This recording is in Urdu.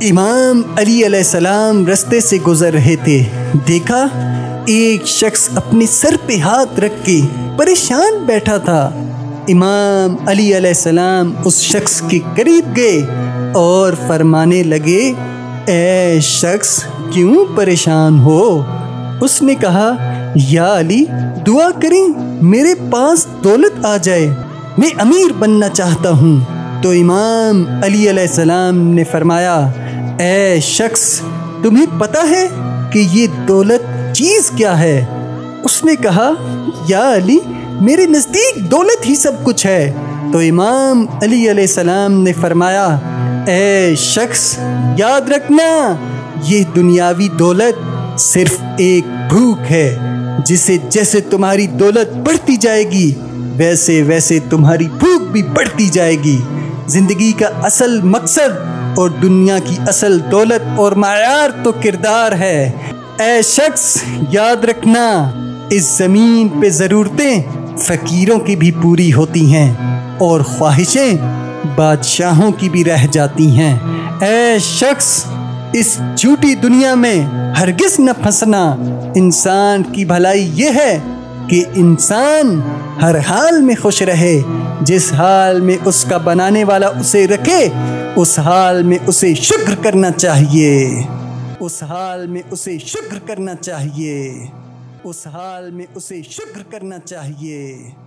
امام علی علیہ السلام رستے سے گزر رہے تھے، دیکھا ایک شخص اپنے سر پہ ہاتھ رکھ کے پریشان بیٹھا تھا۔ امام علی علیہ السلام اس شخص کے قریب گئے اور فرمانے لگے، اے شخص کیوں پریشان ہو؟ اس نے کہا، یا علی دعا کریں میرے پاس دولت آ جائے، میں امیر بننا چاہتا ہوں۔ تو امام علی علیہ السلام نے فرمایا، اے شخص تمہیں پتہ ہے کہ یہ دولت چیز کیا ہے؟ اس نے کہا، یا علی میرے نزدیک دولت ہی سب کچھ ہے۔ تو امام علی علیہ السلام نے فرمایا، اے شخص یاد رکھنا یہ دنیاوی دولت صرف ایک بھوک ہے، جسے جیسے تمہاری دولت بڑھتی جائے گی ویسے ویسے تمہاری بھوک بھی بڑھتی جائے گی۔ زندگی کا اصل مقصد اور دنیا کی اصل دولت اور معیار تو کردار ہے۔ اے شخص یاد رکھنا اس زمین پہ ضرورتیں فقیروں کی بھی پوری ہوتی ہیں اور خواہشیں بادشاہوں کی بھی رہ جاتی ہیں۔ اے شخص اس جھوٹی دنیا میں ہرگز نہ پھنسنا۔ انسان کی بھلائی یہ ہے کہ انسان ہر حال میں خوش رہے، جس حال میں اس کا بنانے والا اسے رکھے اس حال میں اسے شکر کرنا چاہیے، اس حال میں اسے شکر کرنا چاہیے، اس حال میں اسے شکر کرنا چاہیے۔